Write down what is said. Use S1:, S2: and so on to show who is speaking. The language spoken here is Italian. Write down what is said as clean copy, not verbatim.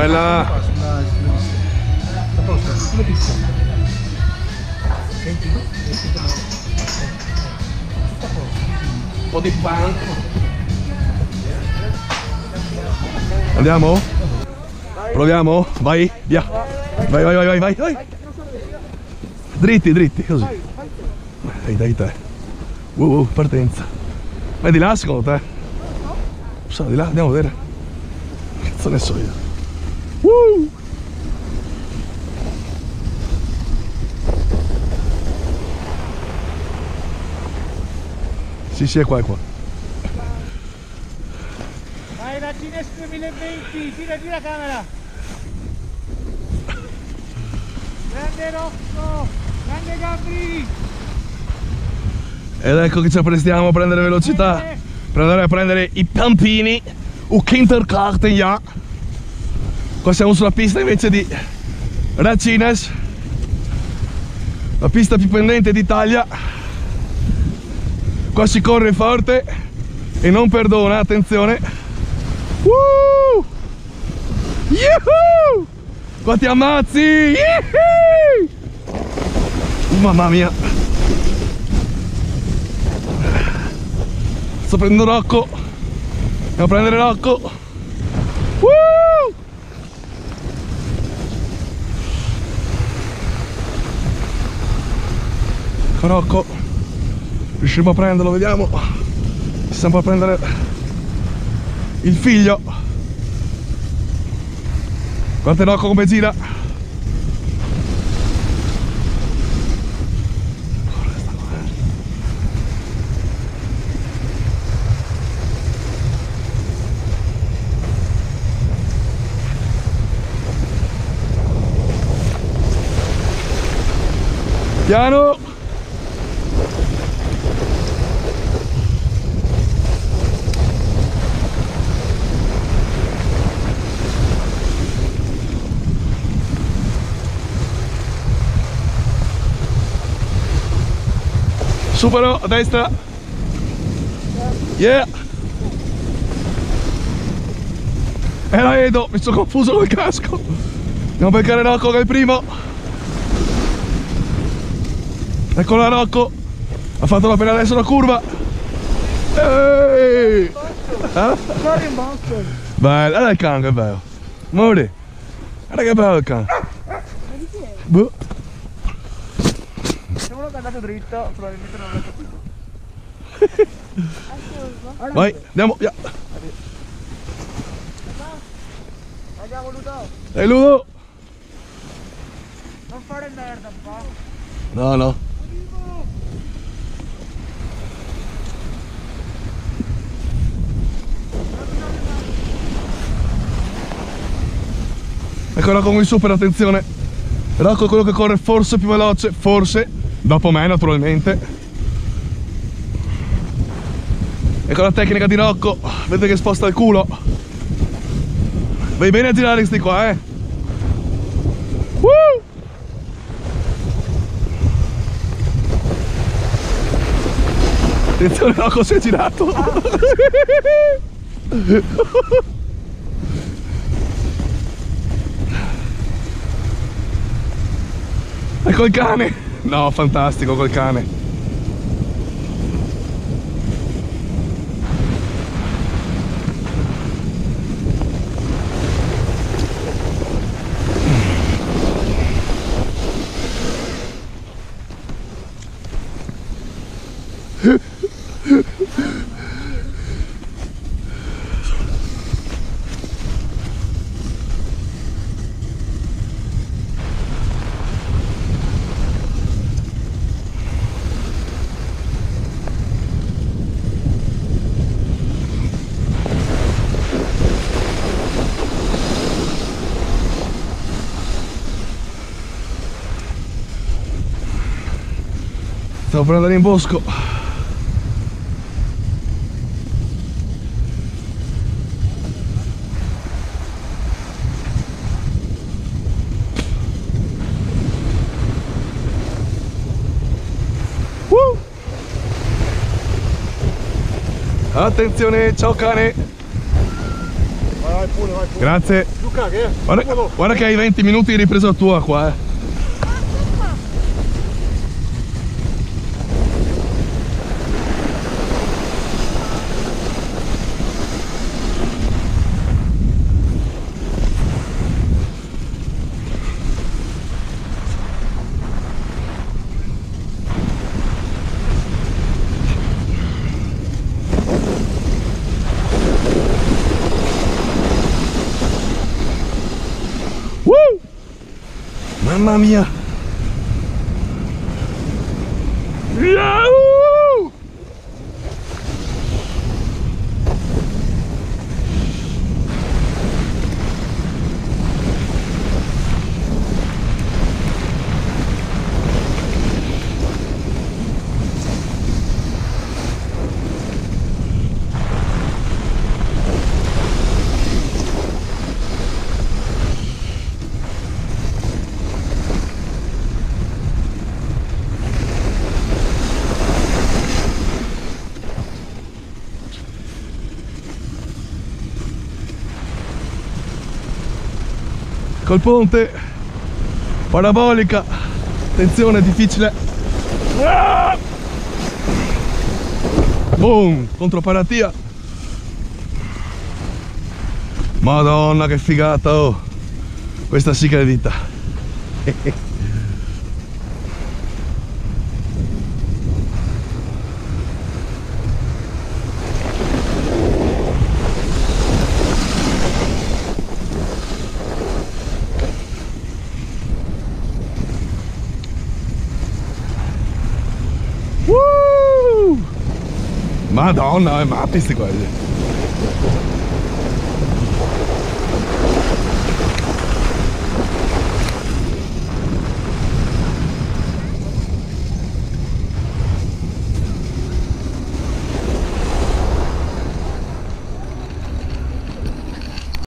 S1: Bella. Un po' di pan. Andiamo? Proviamo? Vai, via. Vai. Dritti, così. Dai te. Partenza. Vai di là secondo te? So, di là, andiamo a vedere. Che cazzo ne so io. Sì, è qua.
S2: Vai la Cines 2020, gira camera. Grande Rocco, grande Gabri.
S1: Ed ecco che ci apprestiamo a prendere velocità. Per andare a prendere i pampini. O Kinderkarten, ja. Qua siamo sulla pista invece di Racines, la pista più pendente d'Italia. Qua si corre forte e non perdona, attenzione. Yuhu! Qua ti ammazzi! Yuhu! Mamma mia! Sto prendendo Rocco. Andiamo a prendere Rocco. Rocco, riusciremo a prenderlo, vediamo. Stiamo a prendere il figlio. Guardate Rocco come gira. Piano. Supero a destra. Yeah. Era Edo, mi sono confuso col casco. Andiamo a beccare Rocco che è il primo. Eccolo Rocco. Ha fatto appena adesso la curva. Ehi! Bello, guarda il cane che bello. Muori. Guarda che bello il cane. Boh.
S2: Se uno che è andato dritto, probabilmente non l'ho capito.
S1: Vai, andiamo, via.
S2: Andiamo Ludo.
S1: Ehi Ludo.
S2: Non fare merda, papà.
S1: No. Ecco Rocco con il super, attenzione. Rocco è quello che corre forse più veloce, forse, dopo me naturalmente. Ecco la tecnica di Rocco, vedete che sposta il culo. Vai bene a girare sti qua, Attenzione Rocco, si è girato. Ecco il cane. No, fantastico col cane. Stavo per andare in bosco. Attenzione, ciao cane.
S2: Vai pure.
S1: Grazie.
S2: caghe,
S1: Guarda che hai 20 minuti di ripresa tua qua, eh. Mamma mia! Yahoo! Col ponte, parabolica, attenzione, difficile. Boom, controparatia. Madonna che figata, oh. Questa sì che è vita. Madonna, è matti sti quelli.